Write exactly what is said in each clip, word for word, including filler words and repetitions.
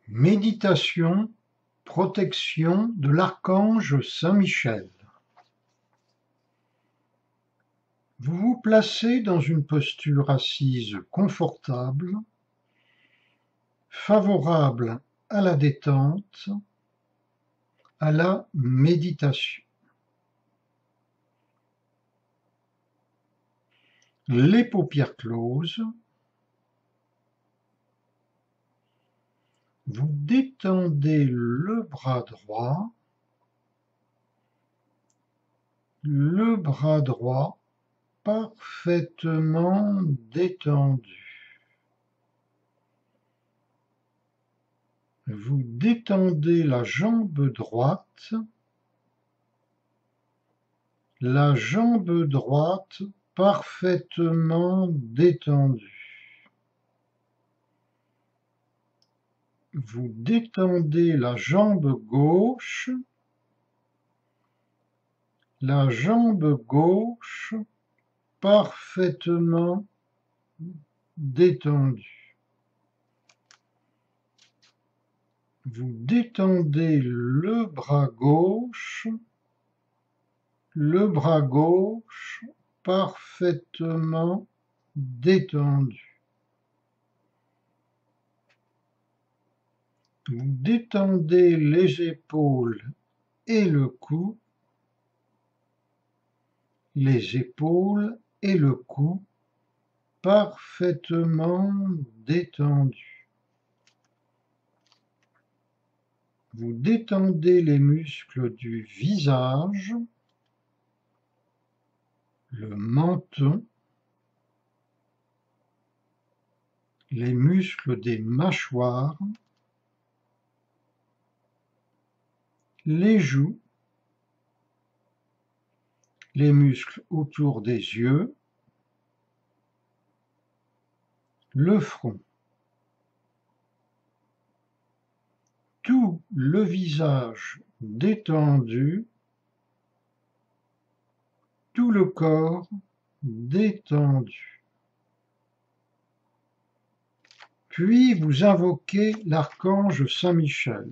Méditation, protection de l'archange Saint-Michel. Vous vous placez dans une posture assise confortable, favorable à la détente, à la méditation. Les paupières closes. Vous détendez le bras droit, le bras droit parfaitement détendu. Vous détendez la jambe droite, la jambe droite parfaitement détendue. Vous détendez la jambe gauche, la jambe gauche parfaitement détendue. Vous détendez le bras gauche, le bras gauche parfaitement détendu. Vous détendez les épaules et le cou, les épaules et le cou parfaitement détendus. Vous détendez les muscles du visage, le menton, les muscles des mâchoires, les joues, les muscles autour des yeux, le front. Tout le visage détendu, tout le corps détendu. Puis vous invoquez l'archange Saint-Michel.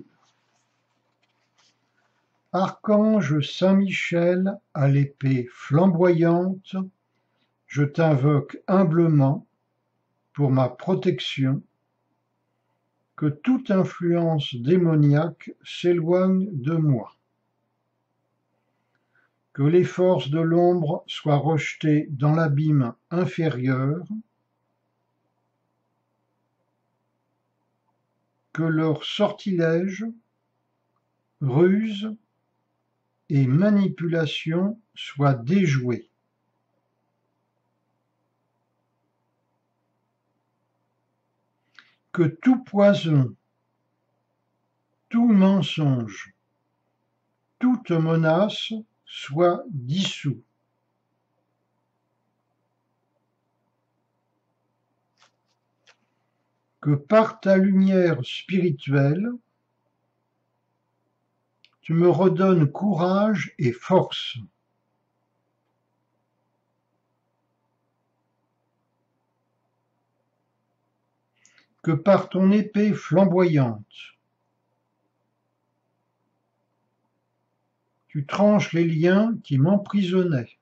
Archange Saint-Michel à l'épée flamboyante, je t'invoque humblement pour ma protection, que toute influence démoniaque s'éloigne de moi, que les forces de l'ombre soient rejetées dans l'abîme inférieur, que leurs sortilèges, ruses et manipulations soient déjouées. Que tout poison, tout mensonge, toute menace soit dissous. Que par ta lumière spirituelle, tu me redonnes courage et force. Que par ton épée flamboyante, tu tranches les liens qui m'emprisonnaient.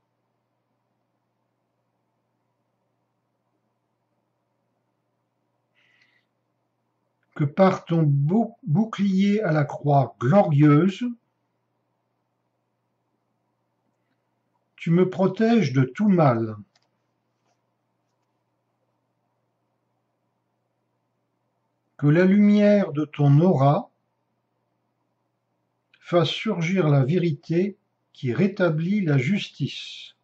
Que par ton bouclier à la croix glorieuse, tu me protèges de tout mal. Que la lumière de ton aura fasse surgir la vérité qui rétablit la justice.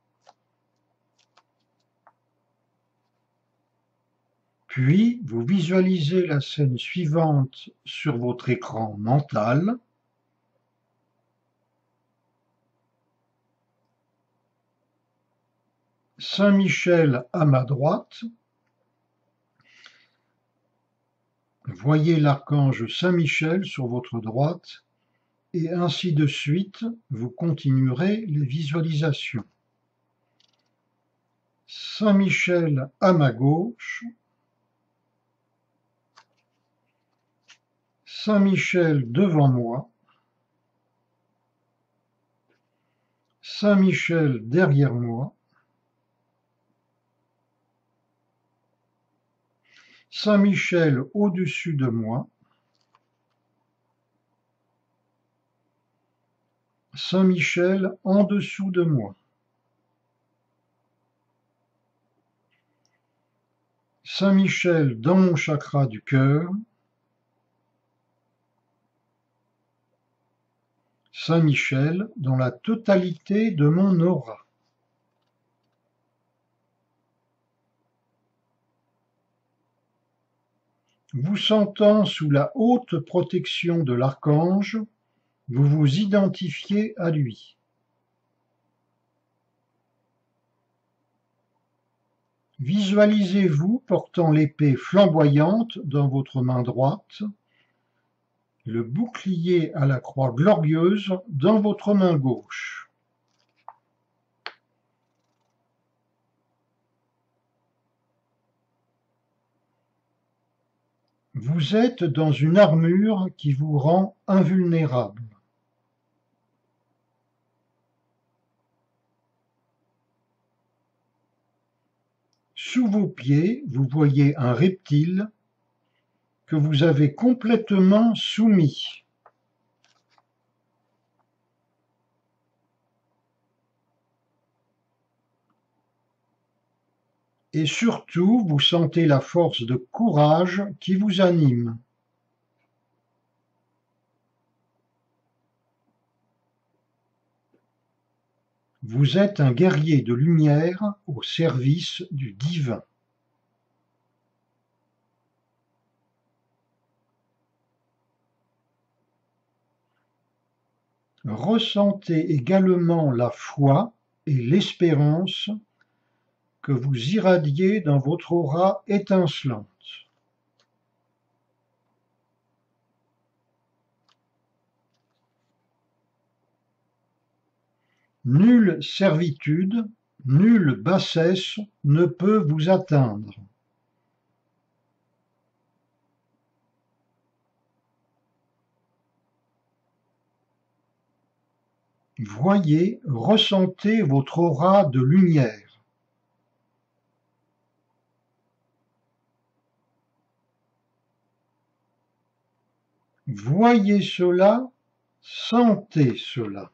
Puis, vous visualisez la scène suivante sur votre écran mental. Saint-Michel à ma droite. Voyez l'archange Saint-Michel sur votre droite, et ainsi de suite, vous continuerez les visualisations. Saint-Michel à ma gauche. Saint-Michel devant moi, Saint-Michel derrière moi, Saint-Michel au-dessus de moi, Saint-Michel en dessous de moi. Saint-Michel dans mon chakra du cœur, Saint-Michel dans la totalité de mon aura. Vous sentant sous la haute protection de l'archange, vous vous identifiez à lui. Visualisez-vous portant l'épée flamboyante dans votre main droite, le bouclier à la croix glorieuse dans votre main gauche. Vous êtes dans une armure qui vous rend invulnérable. Sous vos pieds, vous voyez un reptile que vous avez complètement soumis. Et surtout, vous sentez la force de courage qui vous anime. Vous êtes un guerrier de lumière au service du divin. Ressentez également la foi et l'espérance que vous irradiez dans votre aura étincelante. Nulle servitude, nulle bassesse ne peut vous atteindre. Voyez, ressentez votre aura de lumière. Voyez cela, sentez cela.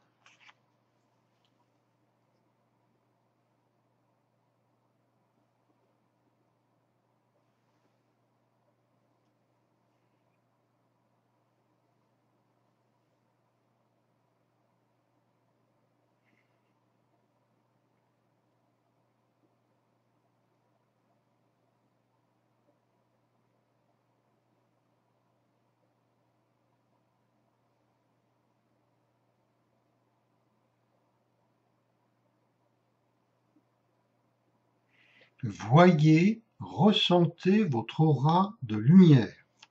Voyez, ressentez votre aura de lumière.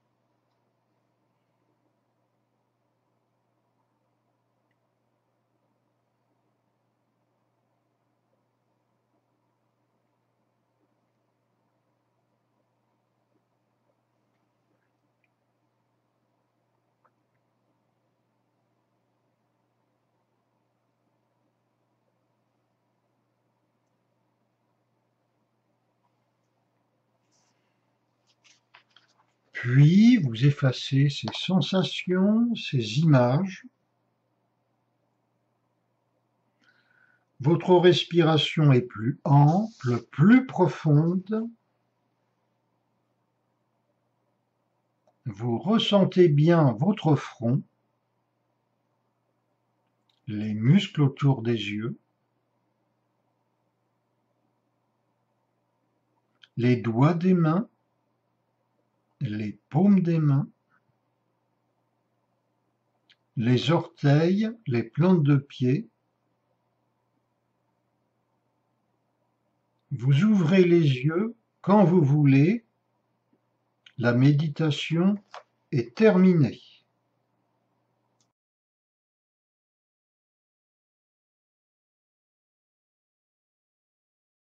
Puis vous effacez ces sensations, ces images. Votre respiration est plus ample, plus profonde. Vous ressentez bien votre front, les muscles autour des yeux, les doigts des mains, les paumes des mains, les orteils, les plantes de pied. Vous ouvrez les yeux quand vous voulez. La méditation est terminée.